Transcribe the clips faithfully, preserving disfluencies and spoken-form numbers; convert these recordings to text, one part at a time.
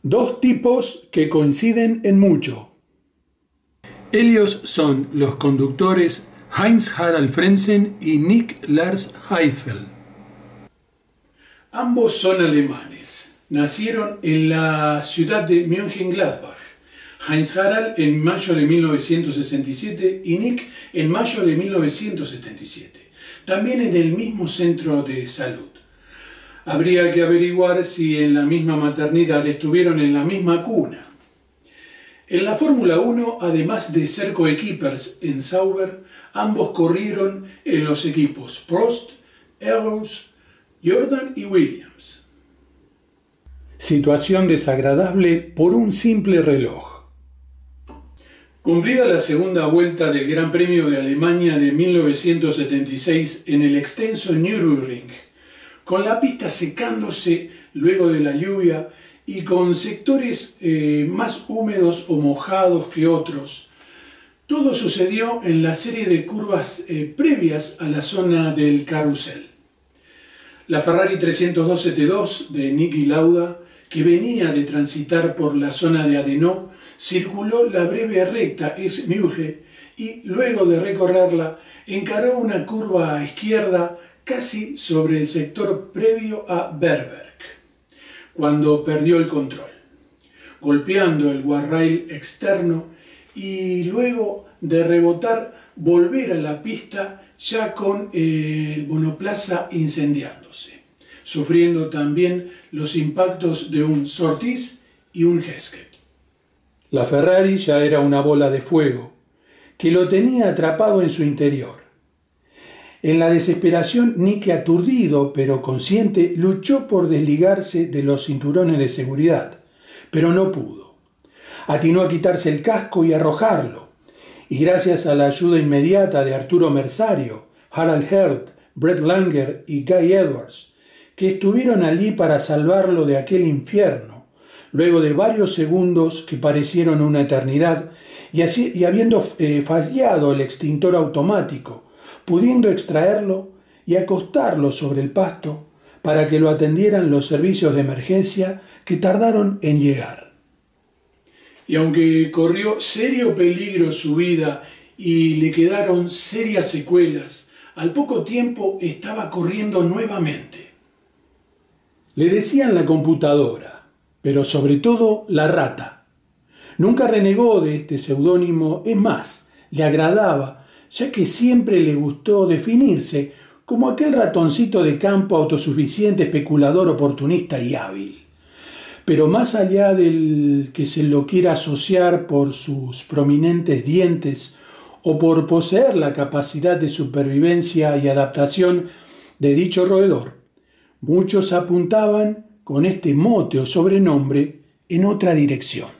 Dos tipos que coinciden en mucho. Ellos son los conductores Heinz-Harald Frentzen y Nick Lars Heidfeld. Ambos son alemanes. Nacieron en la ciudad de Mönchengladbach. Heinz-Harald en mayo de mil novecientos sesenta y siete y Nick en mayo de mil novecientos setenta y siete. También en el mismo centro de salud. Habría que averiguar si en la misma maternidad estuvieron en la misma cuna. En la Fórmula uno, además de ser coequippers en Sauber, ambos corrieron en los equipos Prost, Eros, Jordan y Williams. Situación desagradable por un simple reloj. Cumplida la segunda vuelta del Gran Premio de Alemania de mil novecientos setenta y seis en el extenso Nürburgring, con la pista secándose luego de la lluvia y con sectores eh, más húmedos o mojados que otros, todo sucedió en la serie de curvas eh, previas a la zona del carrusel. La Ferrari trescientos doce T dos de Niki Lauda, que venía de transitar por la zona de Hainaut, circuló la breve recta Esch-Mühle y luego de recorrerla encaró una curva a izquierda casi sobre el sector previo a Berberg, cuando perdió el control, golpeando el guardrail externo y luego de rebotar volver a la pista ya con el monoplaza incendiándose, sufriendo también los impactos de un Surtees y un Hesketh. La Ferrari ya era una bola de fuego que lo tenía atrapado en su interior. En la desesperación, Nick, aturdido pero consciente, luchó por desligarse de los cinturones de seguridad, pero no pudo. Atinó a quitarse el casco y arrojarlo, y gracias a la ayuda inmediata de Arturo Merzario, Harald Herth, Brett Langer y Guy Edwards, que estuvieron allí para salvarlo de aquel infierno, luego de varios segundos que parecieron una eternidad, y, así, y habiendo eh, fallado el extintor automático, pudiendo extraerlo y acostarlo sobre el pasto para que lo atendieran los servicios de emergencia que tardaron en llegar. Y aunque corrió serio peligro su vida y le quedaron serias secuelas, al poco tiempo estaba corriendo nuevamente. Le decían la computadora, pero sobre todo la rata. Nunca renegó de este seudónimo, es más, le agradaba, ya que siempre le gustó definirse como aquel ratoncito de campo autosuficiente, especulador, oportunista y hábil. Pero más allá del que se lo quiera asociar por sus prominentes dientes o por poseer la capacidad de supervivencia y adaptación de dicho roedor, muchos apuntaban con este mote o sobrenombre en otra dirección.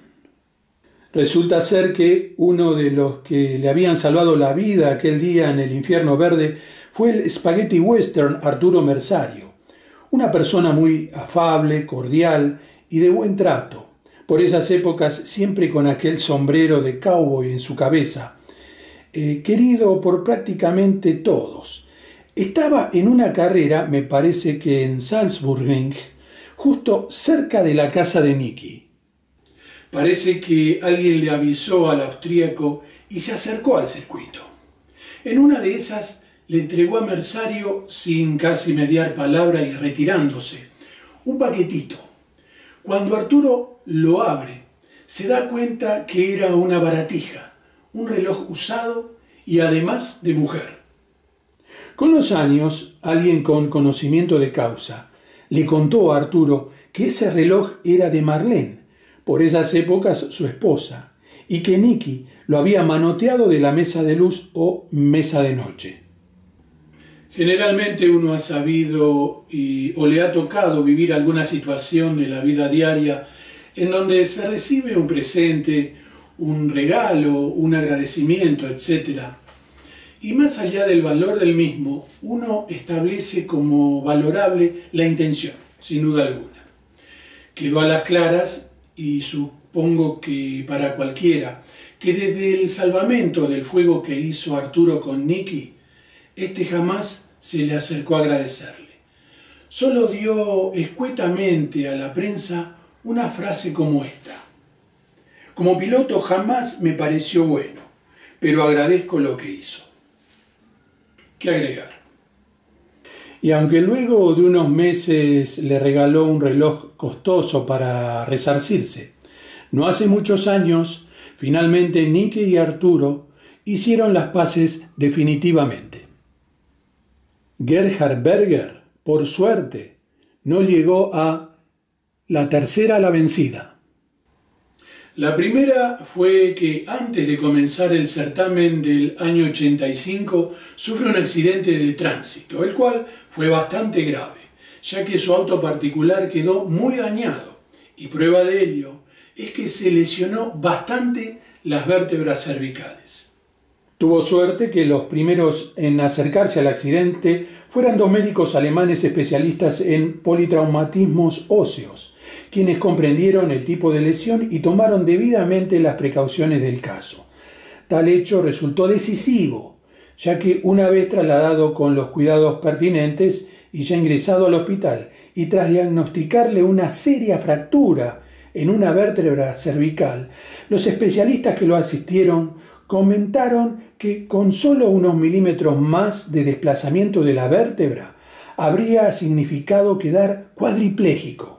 Resulta ser que uno de los que le habían salvado la vida aquel día en el infierno verde fue el spaghetti western Arturo Merzario, una persona muy afable, cordial y de buen trato, por esas épocas siempre con aquel sombrero de cowboy en su cabeza, eh, querido por prácticamente todos. Estaba en una carrera, me parece que en Salzburgring, justo cerca de la casa de Nicky. Parece que alguien le avisó al austríaco y se acercó al circuito. En una de esas le entregó a Merzario, sin casi mediar palabra y retirándose, un paquetito. Cuando Arturo lo abre, se da cuenta que era una baratija, un reloj usado y además de mujer. Con los años, alguien con conocimiento de causa le contó a Arturo que ese reloj era de Marlene, por esas épocas su esposa, y que Nicky lo había manoteado de la mesa de luz o mesa de noche. Generalmente uno ha sabido y, o le ha tocado vivir alguna situación de la vida diaria en donde se recibe un presente, un regalo, un agradecimiento, etcétera. Y más allá del valor del mismo, uno establece como valorable la intención, sin duda alguna. Quedó a las claras, y supongo que para cualquiera, que desde el salvamento del fuego que hizo Arturo con Nicky, este jamás se le acercó a agradecerle. Solo dio escuetamente a la prensa una frase como esta: como piloto jamás me pareció bueno, pero agradezco lo que hizo. ¿Qué agregar? Y aunque luego de unos meses le regaló un reloj costoso para resarcirse, no hace muchos años, finalmente Niki y Arturo hicieron las paces definitivamente. Gerhard Berger, por suerte, no llegó a la tercera la vencida. La primera fue que antes de comenzar el certamen del año ochenta y cinco sufre un accidente de tránsito, el cual fue bastante grave, ya que su auto particular quedó muy dañado, y prueba de ello es que se lesionó bastante las vértebras cervicales. Tuvo suerte que los primeros en acercarse al accidente fueran dos médicos alemanes especialistas en politraumatismos óseos, quienes comprendieron el tipo de lesión y tomaron debidamente las precauciones del caso. Tal hecho resultó decisivo, ya que una vez trasladado con los cuidados pertinentes y ya ingresado al hospital, y tras diagnosticarle una seria fractura en una vértebra cervical, los especialistas que lo asistieron comentaron que con solo unos milímetros más de desplazamiento de la vértebra habría significado quedar cuadripléjico.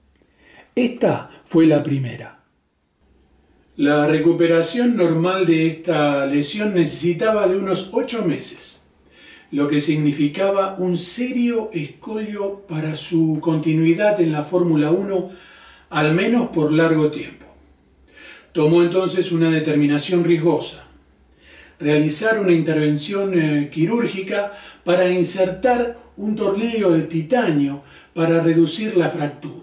Esta fue la primera. La recuperación normal de esta lesión necesitaba de unos ocho meses, lo que significaba un serio escollo para su continuidad en la Fórmula uno, al menos por largo tiempo. Tomó entonces una determinación riesgosa: realizar una intervención eh, quirúrgica para insertar un tornillo de titanio para reducir la fractura.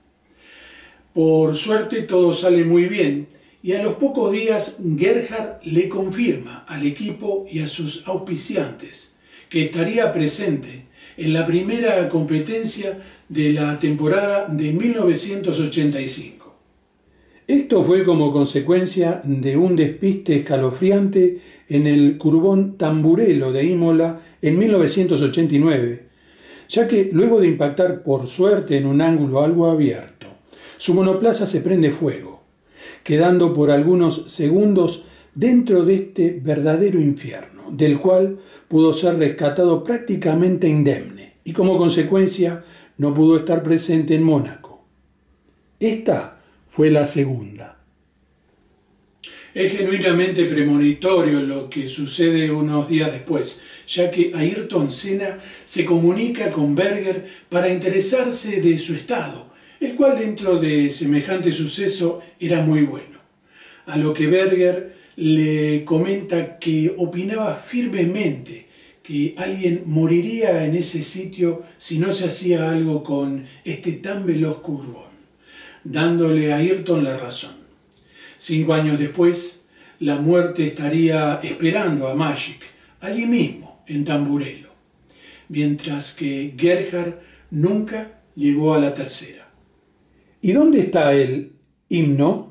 Por suerte todo sale muy bien, y a los pocos días Gerhard le confirma al equipo y a sus auspiciantes que estaría presente en la primera competencia de la temporada de mil novecientos ochenta y cinco. Esto fue como consecuencia de un despiste escalofriante en el Curbón Tamburello de Imola en mil novecientos ochenta y nueve, ya que luego de impactar por suerte en un ángulo algo abierto, su monoplaza se prende fuego, quedando por algunos segundos dentro de este verdadero infierno, del cual pudo ser rescatado prácticamente indemne, y como consecuencia no pudo estar presente en Mónaco. Esta fue la segunda. Es genuinamente premonitorio lo que sucede unos días después, ya que Ayrton Senna se comunica con Berger para interesarse de su estado, el cual dentro de semejante suceso era muy bueno. A lo que Berger le comenta que opinaba firmemente que alguien moriría en ese sitio si no se hacía algo con este tan veloz Curbón, dándole a Ayrton la razón. Cinco años después, la muerte estaría esperando a Magic, allí mismo, en Tamburello, mientras que Gerhard nunca llegó a la tercera. ¿Y dónde está el himno?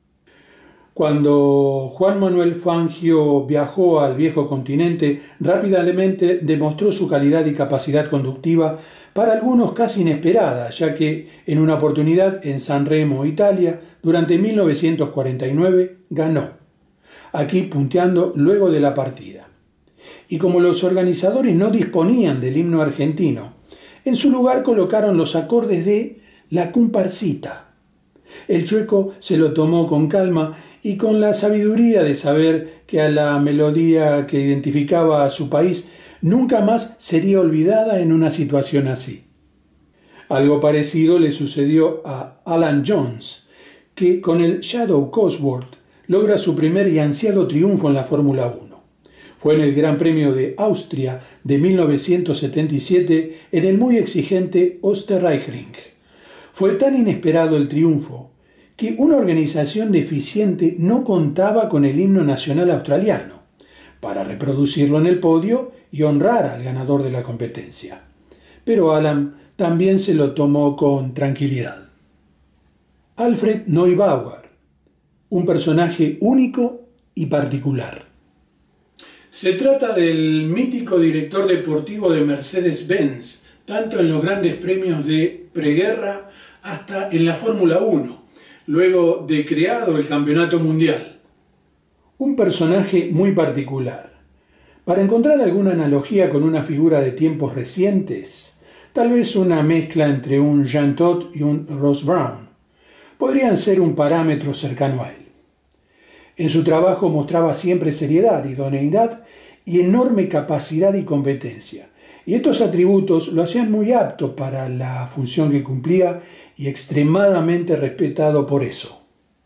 Cuando Juan Manuel Fangio viajó al viejo continente, rápidamente demostró su calidad y capacidad conductiva, para algunos casi inesperada, ya que en una oportunidad en San Remo, Italia, durante mil novecientos cuarenta y nueve, ganó, aquí punteando luego de la partida. Y como los organizadores no disponían del himno argentino, en su lugar colocaron los acordes de la comparsita. El chueco se lo tomó con calma y con la sabiduría de saber que a la melodía que identificaba a su país nunca más sería olvidada en una situación así. Algo parecido le sucedió a Alan Jones, que con el Shadow Cosworth logra su primer y ansiado triunfo en la Fórmula uno. Fue en el Gran Premio de Austria de mil novecientos setenta y siete en el muy exigente Österreichring. Fue tan inesperado el triunfo que una organización deficiente no contaba con el himno nacional australiano para reproducirlo en el podio y honrar al ganador de la competencia. Pero Alan también se lo tomó con tranquilidad. Alfred Neubauer, un personaje único y particular. Se trata del mítico director deportivo de Mercedes-Benz, tanto en los grandes premios de preguerra hasta en la Fórmula uno, luego de creado el Campeonato Mundial. Un personaje muy particular. Para encontrar alguna analogía con una figura de tiempos recientes, tal vez una mezcla entre un Jean Todt y un Ross Brown, podrían ser un parámetro cercano a él. En su trabajo mostraba siempre seriedad, idoneidad y enorme capacidad y competencia, y estos atributos lo hacían muy apto para la función que cumplía y extremadamente respetado por eso.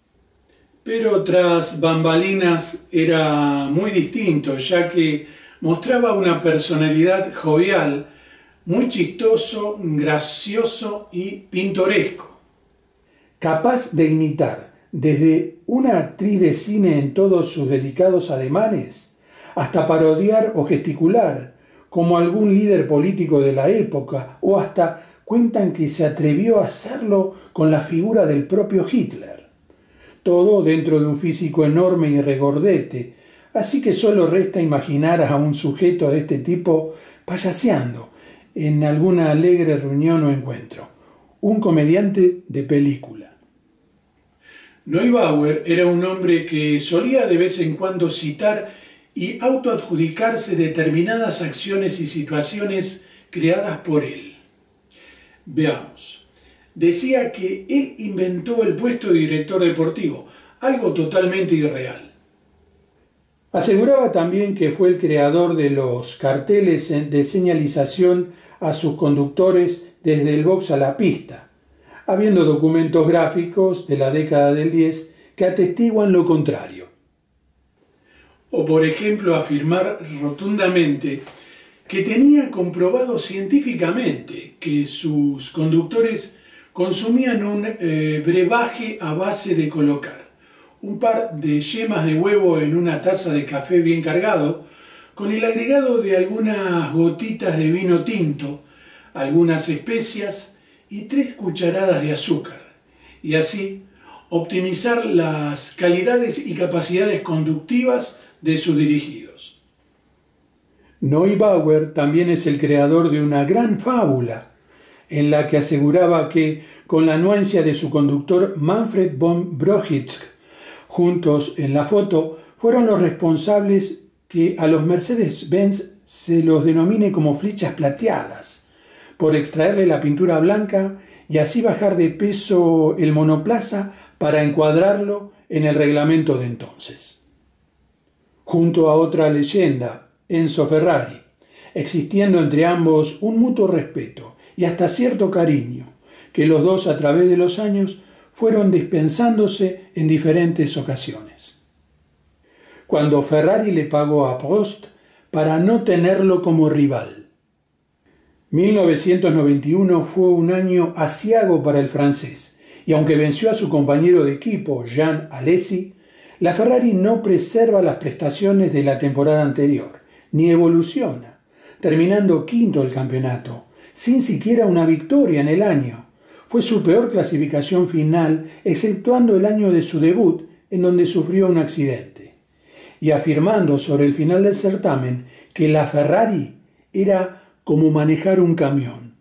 Pero tras bambalinas era muy distinto, ya que mostraba una personalidad jovial, muy chistoso, gracioso y pintoresco. Capaz de imitar desde una actriz de cine en todos sus delicados ademanes, hasta parodiar o gesticular como algún líder político de la época, o hasta cuentan que se atrevió a hacerlo con la figura del propio Hitler. Todo dentro de un físico enorme y regordete, así que solo resta imaginar a un sujeto de este tipo payaseando en alguna alegre reunión o encuentro. Un comediante de película. Neubauer era un hombre que solía de vez en cuando citar y autoadjudicarse determinadas acciones y situaciones creadas por él. Veamos. Decía que él inventó el puesto de director deportivo, algo totalmente irreal. Aseguraba también que fue el creador de los carteles de señalización a sus conductores desde el box a la pista, habiendo documentos gráficos de la década del diez que atestiguan lo contrario. O por ejemplo afirmar rotundamente que tenía comprobado científicamente que sus conductores consumían un eh, brebaje a base de colocar un par de yemas de huevo en una taza de café bien cargado, con el agregado de algunas gotitas de vino tinto, algunas especias y tres cucharadas de azúcar, y así optimizar las calidades y capacidades conductivas de sus dirigidos. Neubauer también es el creador de una gran fábula, en la que aseguraba que, con la anuencia de su conductor Manfred von Brochitsch, juntos en la foto, fueron los responsables que a los Mercedes-Benz se los denomine como flechas plateadas, por extraerle la pintura blanca y así bajar de peso el monoplaza para encuadrarlo en el reglamento de entonces. Junto a otra leyenda, Enzo Ferrari, existiendo entre ambos un mutuo respeto y hasta cierto cariño, que los dos a través de los años fueron dispensándose en diferentes ocasiones. Cuando Ferrari le pagó a Prost para no tenerlo como rival. mil novecientos noventa y uno fue un año aciago para el francés, y aunque venció a su compañero de equipo, Jean Alesi, la Ferrari no preserva las prestaciones de la temporada anterior, ni evoluciona, terminando quinto el campeonato, sin siquiera una victoria en el año. Fue su peor clasificación final, exceptuando el año de su debut, en donde sufrió un accidente, y afirmando sobre el final del certamen que la Ferrari era como manejar un camión.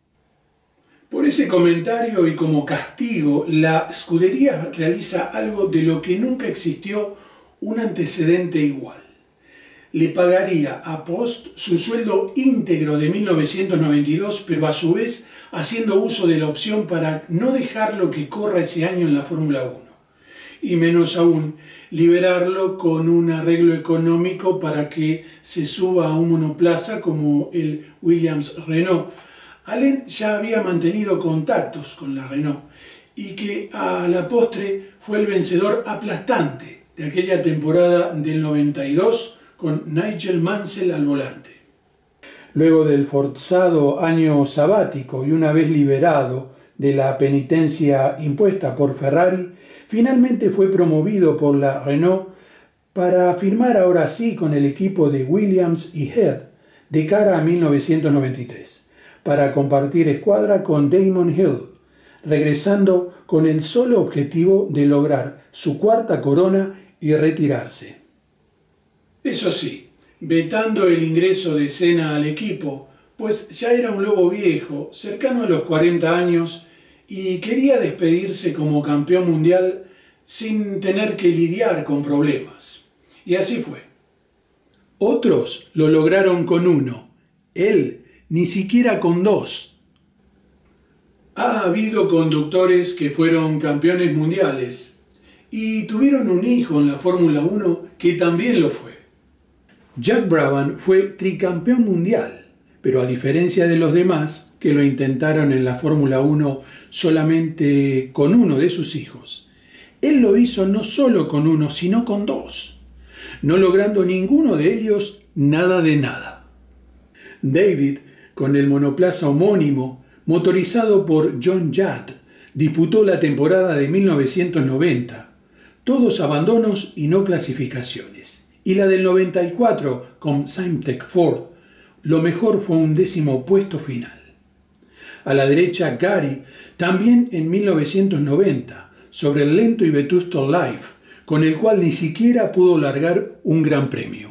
Por ese comentario y como castigo, la escudería realiza algo de lo que nunca existió un antecedente igual. Le pagaría a Prost su sueldo íntegro de mil novecientos noventa y dos, pero a su vez haciendo uso de la opción para no dejarlo que corra ese año en la Fórmula uno. Y menos aún, liberarlo con un arreglo económico para que se suba a un monoplaza como el Williams-Renault. Allen ya había mantenido contactos con la Renault y que a la postre fue el vencedor aplastante de aquella temporada del noventa y dos con Nigel Mansell al volante. Luego del forzado año sabático y una vez liberado de la penitencia impuesta por Ferrari, finalmente fue promovido por la Renault para firmar ahora sí con el equipo de Williams y Head de cara a mil novecientos noventa y tres, para compartir escuadra con Damon Hill, regresando con el solo objetivo de lograr su cuarta corona y retirarse. Eso sí, vetando el ingreso de Senna al equipo, pues ya era un lobo viejo, cercano a los cuarenta años, y quería despedirse como campeón mundial sin tener que lidiar con problemas. Y así fue. Otros lo lograron con uno, él ni siquiera con dos. Ha habido conductores que fueron campeones mundiales y tuvieron un hijo en la Fórmula uno que también lo fue. Jack Brabham fue tricampeón mundial, pero a diferencia de los demás que lo intentaron en la Fórmula uno solamente con uno de sus hijos, él lo hizo no solo con uno, sino con dos, no logrando ninguno de ellos nada de nada. David, con el monoplaza homónimo, motorizado por John Judd, disputó la temporada de mil novecientos noventa, todos abandonos y no clasificaciones, y la del noventa y cuatro con Symantec Ford, lo mejor fue un décimo puesto final. A la derecha Gary, también en mil novecientos noventa, sobre el lento y vetusto Life, con el cual ni siquiera pudo largar un gran premio.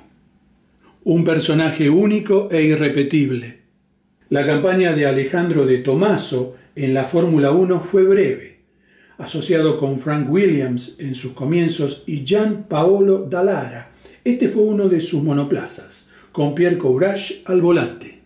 Un personaje único e irrepetible. La campaña de Alejandro de Tomaso en la Fórmula uno fue breve, asociado con Frank Williams en sus comienzos y Gian Paolo Dallara. Este fue uno de sus monoplazas, con Pierre Courage al volante.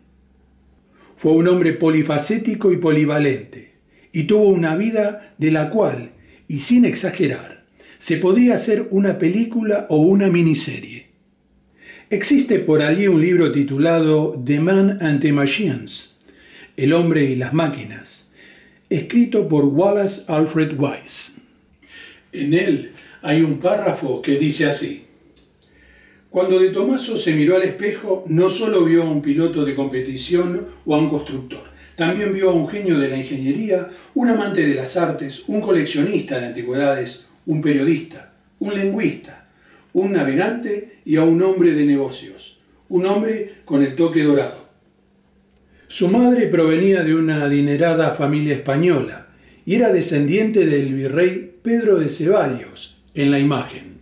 Fue un hombre polifacético y polivalente, y tuvo una vida de la cual, y sin exagerar, se podría hacer una película o una miniserie. Existe por allí un libro titulado The Man and the Machines, El hombre y las máquinas, escrito por Wallace Alfred Weiss. En él hay un párrafo que dice así: cuando de Tomaso se miró al espejo, no solo vio a un piloto de competición o a un constructor, también vio a un genio de la ingeniería, un amante de las artes, un coleccionista de antigüedades, un periodista, un lingüista, un navegante y a un hombre de negocios, un hombre con el toque dorado. Su madre provenía de una adinerada familia española y era descendiente del virrey Pedro de Ceballos en la imagen.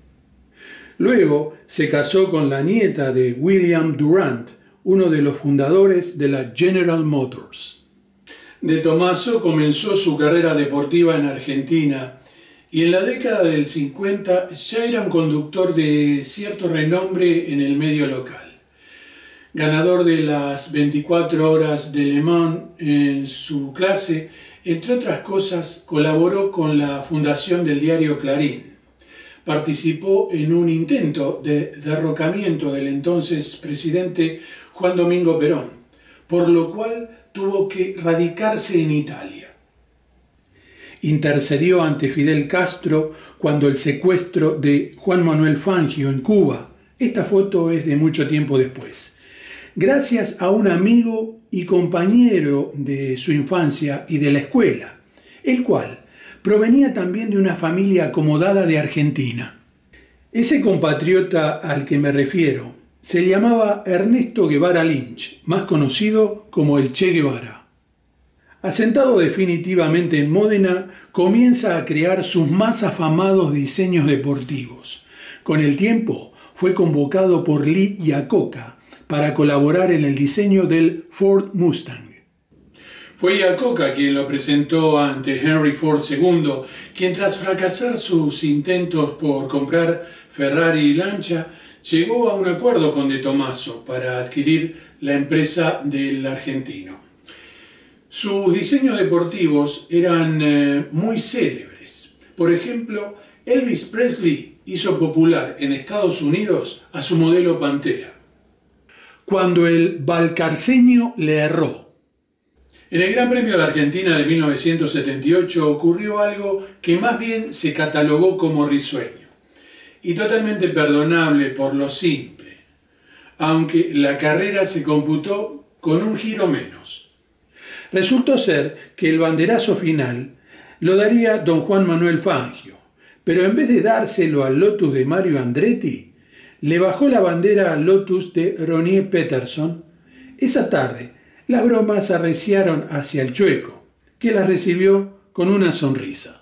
Luego se casó con la nieta de William Durant, uno de los fundadores de la General Motors. De Tomaso comenzó su carrera deportiva en Argentina y en la década del cincuenta ya era un conductor de cierto renombre en el medio local. Ganador de las veinticuatro horas de Le Mans en su clase, entre otras cosas, colaboró con la fundación del diario Clarín. Participó en un intento de derrocamiento del entonces presidente Juan Domingo Perón, por lo cual tuvo que radicarse en Italia. Intercedió ante Fidel Castro cuando el secuestro de Juan Manuel Fangio en Cuba. Esta foto es de mucho tiempo después. Gracias a un amigo y compañero de su infancia y de la escuela, el cual provenía también de una familia acomodada de Argentina. Ese compatriota al que me refiero se llamaba Ernesto Guevara Lynch, más conocido como el Che Guevara. Asentado definitivamente en Módena, comienza a crear sus más afamados diseños deportivos. Con el tiempo fue convocado por Lee Iacocca para colaborar en el diseño del Ford Mustang. Fue Iacocca quien lo presentó ante Henry Ford segundo, quien tras fracasar sus intentos por comprar Ferrari y Lancia, llegó a un acuerdo con De Tomaso para adquirir la empresa del argentino. Sus diseños deportivos eran eh, muy célebres. Por ejemplo, Elvis Presley hizo popular en Estados Unidos a su modelo Pantera. Cuando el valcarceño le erró. En el Gran Premio de Argentina de mil novecientos setenta y ocho ocurrió algo que más bien se catalogó como risueño y totalmente perdonable por lo simple, aunque la carrera se computó con un giro menos. Resultó ser que el banderazo final lo daría don Juan Manuel Fangio, pero en vez de dárselo al Lotus de Mario Andretti, le bajó la bandera al Lotus de Ronnie Peterson. Esa tarde, las bromas arreciaron hacia el Chueco, que las recibió con una sonrisa.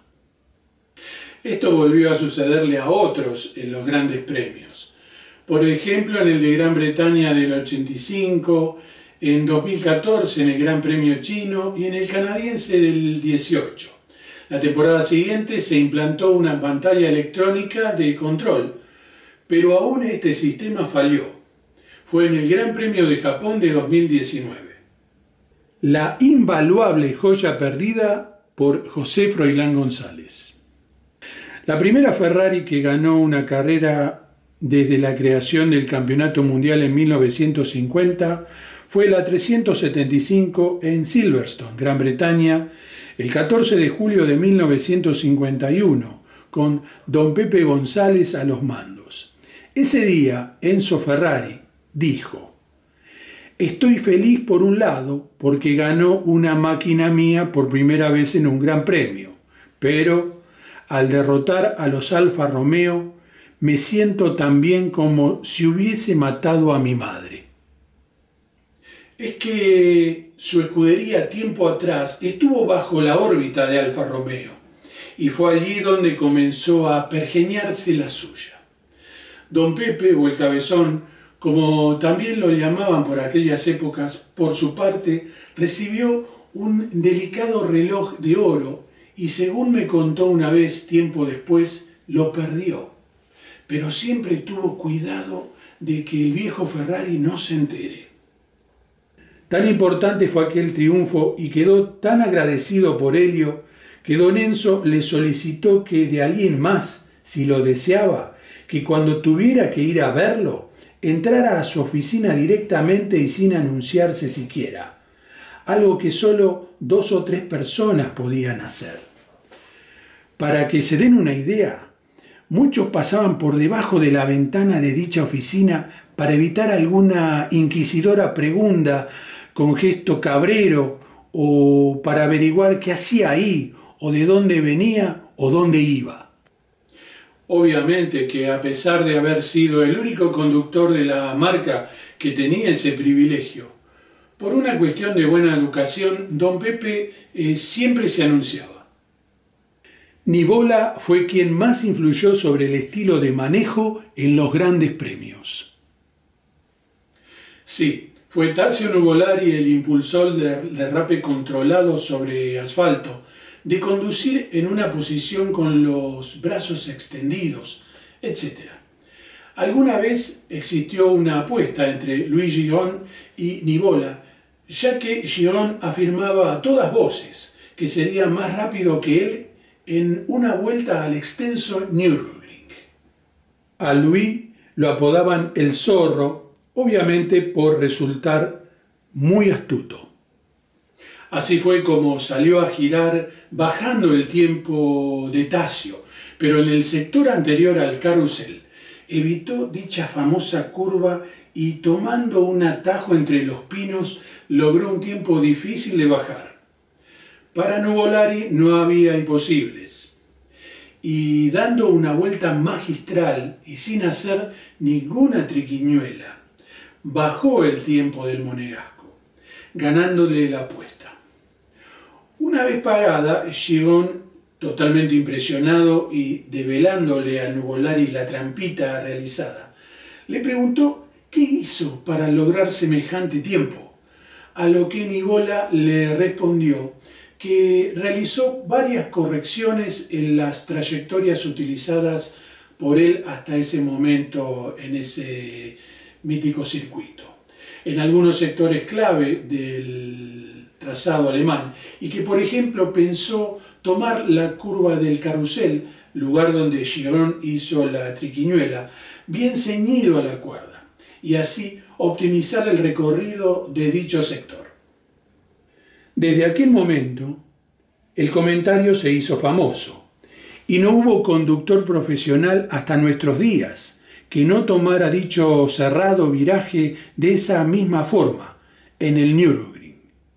Esto volvió a sucederle a otros en los grandes premios. Por ejemplo, en el de Gran Bretaña del ochenta y cinco, en dos mil catorce en el Gran Premio chino y en el canadiense del dieciocho. La temporada siguiente se implantó una pantalla electrónica de control, pero aún este sistema falló. Fue en el Gran Premio de Japón de dos mil diecinueve. La invaluable joya perdida por José Froilán González. La primera Ferrari que ganó una carrera desde la creación del Campeonato Mundial en mil novecientos cincuenta fue la trescientos setenta y cinco en Silverstone, Gran Bretaña, el catorce de julio de mil novecientos cincuenta y uno, con don Pepe González a los mandos. Ese día, Enzo Ferrari dijo: «Estoy feliz por un lado porque ganó una máquina mía por primera vez en un gran premio, pero al derrotar a los Alfa Romeo me siento también como si hubiese matado a mi madre». Es que su escudería tiempo atrás estuvo bajo la órbita de Alfa Romeo y fue allí donde comenzó a pergeñarse la suya. Don Pepe, o el Cabezón, como también lo llamaban por aquellas épocas, por su parte, recibió un delicado reloj de oro y, según me contó una vez tiempo después, lo perdió. Pero siempre tuvo cuidado de que el viejo Ferrari no se entere. Tan importante fue aquel triunfo y quedó tan agradecido por ello que don Enzo le solicitó que de alguien más, si lo deseaba, que cuando tuviera que ir a verlo, entrara a su oficina directamente y sin anunciarse siquiera, algo que solo dos o tres personas podían hacer. Para que se den una idea, muchos pasaban por debajo de la ventana de dicha oficina para evitar alguna inquisidora pregunta con gesto cabrero o para averiguar qué hacía ahí o de dónde venía o dónde iba. Obviamente que a pesar de haber sido el único conductor de la marca que tenía ese privilegio, por una cuestión de buena educación, don Pepe eh, siempre se anunciaba. Nivola fue quien más influyó sobre el estilo de manejo en los grandes premios. Sí, fue Tazio Nuvolari el impulsor del derrape controlado sobre asfalto, de conducir en una posición con los brazos extendidos, etcétera. Alguna vez existió una apuesta entre Louis Giron y Nivola, ya que Giron afirmaba a todas voces que sería más rápido que él en una vuelta al extenso Nürburgring. A Louis lo apodaban el Zorro, obviamente por resultar muy astuto. Así fue como salió a girar bajando el tiempo de Tazio, pero en el sector anterior al carrusel evitó dicha famosa curva y, tomando un atajo entre los pinos, logró un tiempo difícil de bajar. Para Nuvolari no había imposibles, y dando una vuelta magistral y sin hacer ninguna triquiñuela, bajó el tiempo del monegasco, ganándole la apuesta. Una vez pagada, Giron, totalmente impresionado y develándole a Nuvolari la trampita realizada, le preguntó qué hizo para lograr semejante tiempo, a lo que Nivola le respondió que realizó varias correcciones en las trayectorias utilizadas por él hasta ese momento en ese mítico circuito, en algunos sectores clave del trazado alemán, y que por ejemplo pensó tomar la curva del carrusel, lugar donde Giron hizo la triquiñuela, bien ceñido a la cuerda, y así optimizar el recorrido de dicho sector. Desde aquel momento, el comentario se hizo famoso, y no hubo conductor profesional hasta nuestros días que no tomara dicho cerrado viraje de esa misma forma, en el Nürburgring.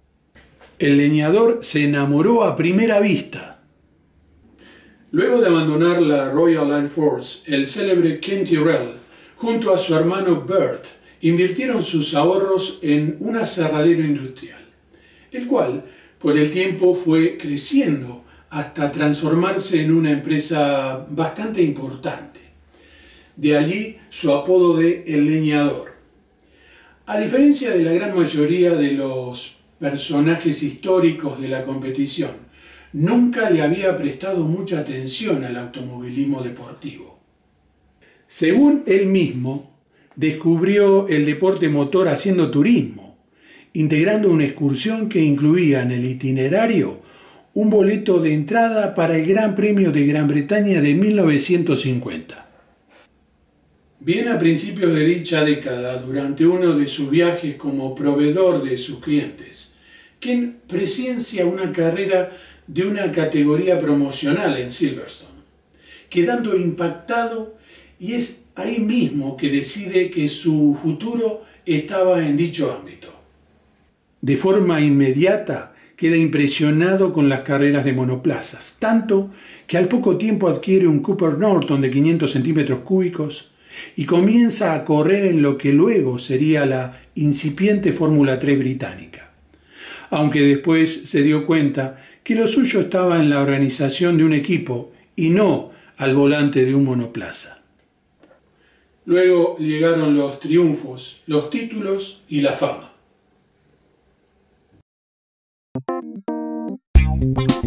El leñador se enamoró a primera vista. Luego de abandonar la Royal Air Force, el célebre Ken Tyrrell, junto a su hermano Bert, invirtieron sus ahorros en un aserradero industrial, el cual, con el tiempo, fue creciendo hasta transformarse en una empresa bastante importante. De allí su apodo de El Leñador. A diferencia de la gran mayoría de los personajes históricos de la competición, nunca le había prestado mucha atención al automovilismo deportivo. Según él mismo, descubrió el deporte motor haciendo turismo, integrando una excursión que incluía en el itinerario un boleto de entrada para el Gran Premio de Gran Bretaña de mil novecientos cincuenta. Bien a principios de dicha década, durante uno de sus viajes como proveedor de sus clientes, Ken presencia una carrera de una categoría promocional en Silverstone, quedando impactado, y es ahí mismo que decide que su futuro estaba en dicho ámbito. De forma inmediata queda impresionado con las carreras de monoplazas, tanto que al poco tiempo adquiere un Cooper Norton de quinientos centímetros cúbicos y comienza a correr en lo que luego sería la incipiente Fórmula tres británica, aunque después se dio cuenta que lo suyo estaba en la organización de un equipo y no al volante de un monoplaza. Luego llegaron los triunfos, los títulos y la fama.